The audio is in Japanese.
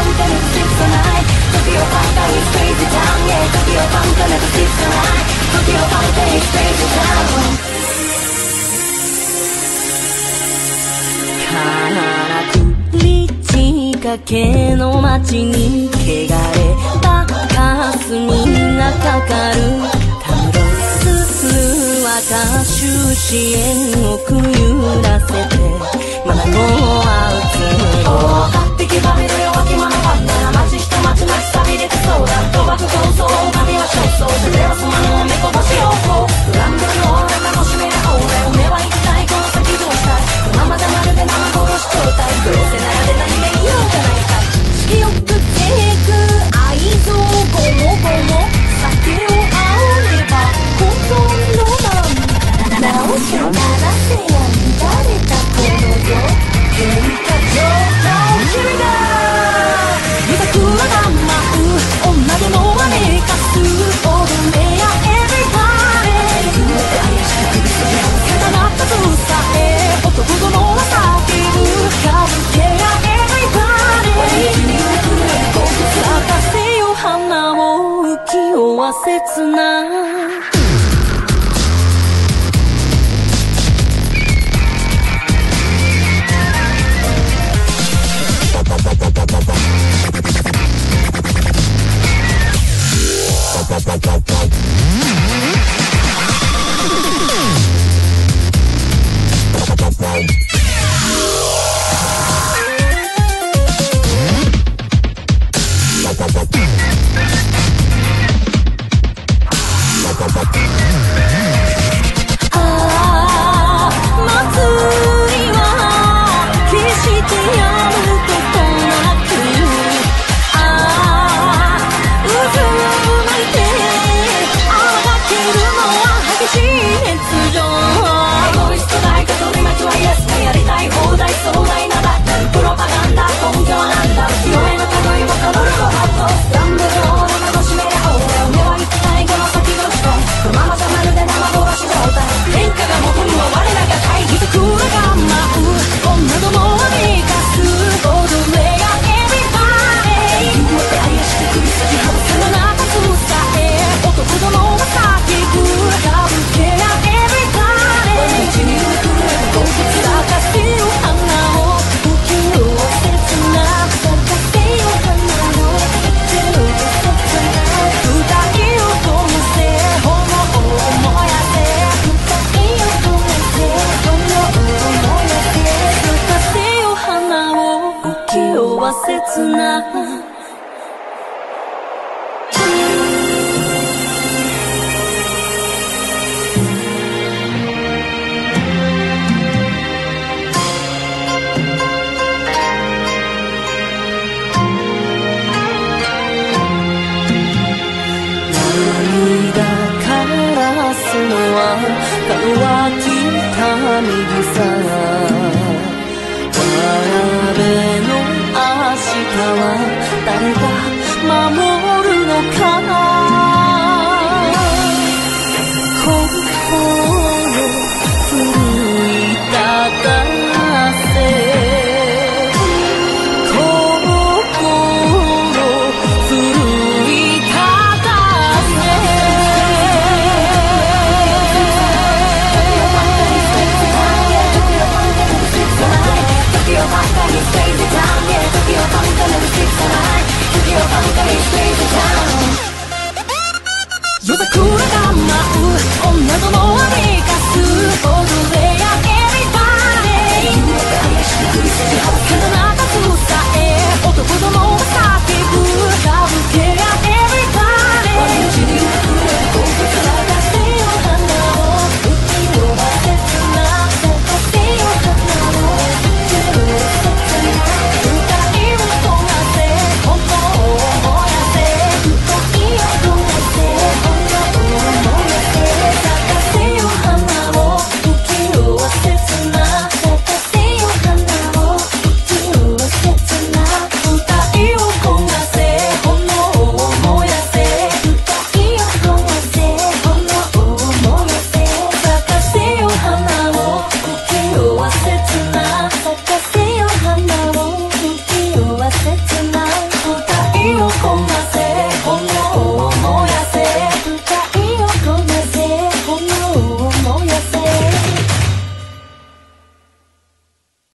never sleep tonight. Tokyo Panta is crazy town. Yeah, Tokyo Panta never sleep tonight. Tokyo Panta is crazy town. かけの街に汚れた霞がかかるたむろす若衆支援をくゆらせてまだもはうつろ8匹バビル弱き者ばったら街下町なしさびれてそうだ賭博構想神は焦燥でレオスマの目こぼしをこうランブルのオーラ楽しめる方でおめは一体この先どうしたいままだまるで生殺し状態どうせならで何面言うじゃないかよくてく愛情ゴモゴモ酒を煽れば本当のまま直しならせや乱れたこの世喧嘩状態君だ豚くらが舞う女どもは寝かす踊れやエビバレー怪しく首筋固まったとさえ男どもは叫ぶ歌舞伎やエビバレー咲かせよ花を浮世は切な誰か